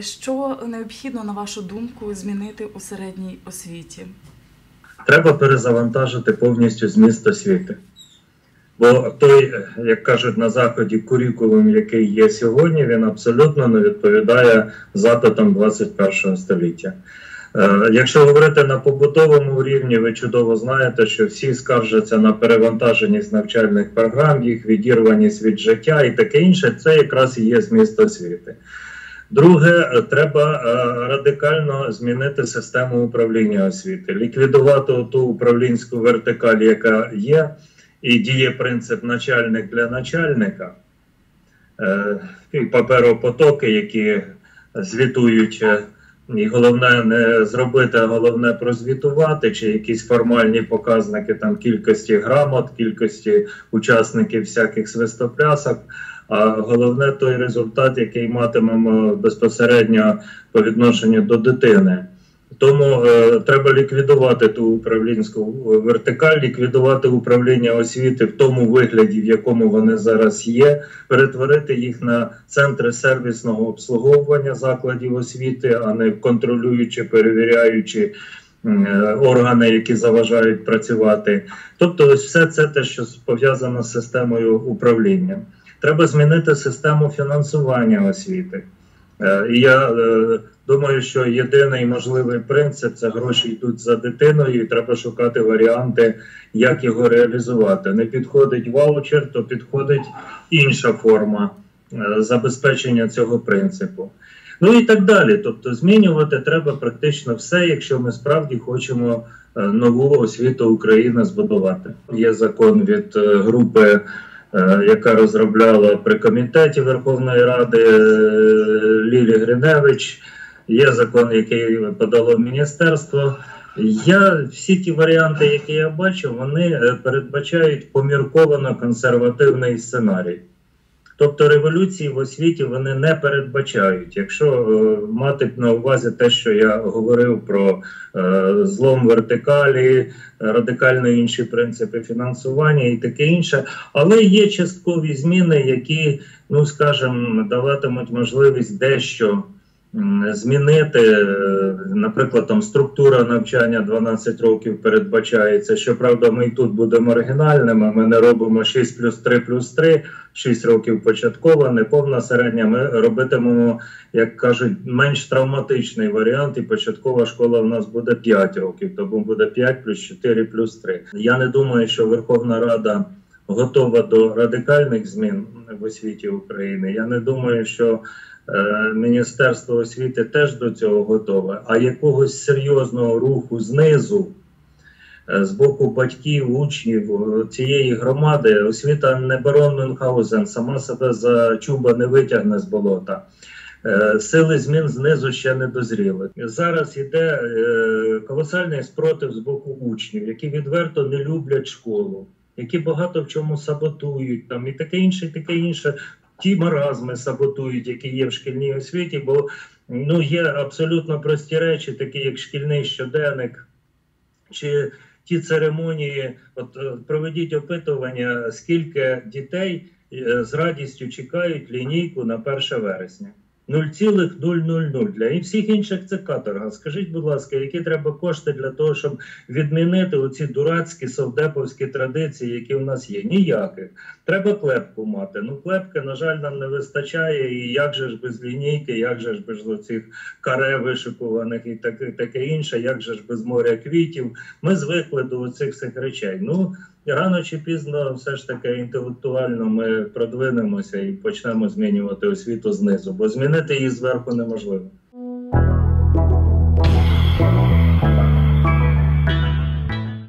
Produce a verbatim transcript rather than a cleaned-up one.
Що необхідно, на вашу думку, змінити у середній освіті? Треба перезавантажити повністю зміст освіти. Бо той, як кажуть на Заході, курикулум, який є сьогодні, він абсолютно не відповідає запитам двадцять першого століття. Якщо говорити на побутовому рівні, ви чудово знаєте, що всі скаржаться на перевантаженість навчальних програм, їх відірваність від життя і таке інше. Це якраз і є зміст освіти. Друге, треба радикально змінити систему управління освіти, ліквідувати ту управлінську вертикаль, яка є, і діє принцип начальник для начальника, і паперопотоки, які звітують. І головне не зробити, а головне прозвітувати, чи якісь формальні показники там, кількості грамот, кількості учасників всяких свистоплясок, а головне той результат, який матимемо безпосередньо по відношенню до дитини. Тому е, треба ліквідувати ту управлінську вертикаль, ліквідувати управління освіти в тому вигляді, в якому вони зараз є, перетворити їх на центри сервісного обслуговування закладів освіти, а не контролюючи, перевіряючи е, органи, які заважають працювати. Тобто ось все це те, що пов'язано з системою управління. Треба змінити систему фінансування освіти. Е, і я е, думаю, що єдиний можливий принцип – це гроші йдуть за дитиною і треба шукати варіанти, як його реалізувати. Не підходить ваучер, то підходить інша форма забезпечення цього принципу. Ну і так далі. Тобто змінювати треба практично все, якщо ми справді хочемо нову освіту України збудувати. Є закон від групи, яка розробляла при комітеті Верховної Ради Лілі Гриневич. Є закон, який подало міністерство. Я, всі ті варіанти, які я бачу, вони передбачають помірковано консервативний сценарій. Тобто революції в освіті вони не передбачають. Якщо е, мати на увазі те, що я говорив про е, злом вертикалі, радикально інші принципи фінансування і таке інше. Але є часткові зміни, які, ну скажімо, даватимуть можливість дещо змінити. Наприклад, там структура навчання дванадцять років передбачається. Щоправда, ми і тут будемо оригінальними, ми не робимо шість плюс три плюс три, шість років початкова, неповна середня. Ми робитимемо, як кажуть, менш травматичний варіант, і початкова школа в нас буде п'ять років, тому буде п'ять плюс чотири плюс три. Я не думаю, що Верховна Рада готова до радикальних змін в освіті України. Я не думаю, що Міністерство освіти теж до цього готове, а якогось серйозного руху знизу, з боку батьків, учнів, цієї громади, освіта не барон Мюнхгаузен, сама себе за чуба не витягне з болота. Сили змін знизу ще не дозріли. Зараз йде колосальний спротив з боку учнів, які відверто не люблять школу, які багато в чому саботують, там, і таке інше, і таке інше. Ті маразми саботують, які є в шкільній освіті, бо ну, є абсолютно прості речі, такі як шкільний щоденник, чи ті церемонії. От проведіть опитування, скільки дітей з радістю чекають лінійку на перше вересня. нуль цілих нуль нуль нуль. Для і всіх інших це каторга. Скажіть, будь ласка, які треба кошти для того, щоб відмінити оці дурацькі совдеповські традиції, які в нас є? Ніяких. Треба клепку мати. Ну, клепки, на жаль, нам не вистачає. І як же ж без лінійки, як же ж без оцих каре вишикуваних і таке, таке інше, як же ж без моря квітів. Ми звикли до оцих всіх речей. Ну, рано чи пізно все ж таки інтелектуально ми продвинемося і почнемо змінювати освіту знизу, бо змінити її зверху неможливо.